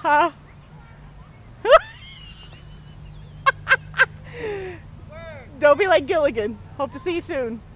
Huh? Don't be like Gilligan. Hope to see you soon.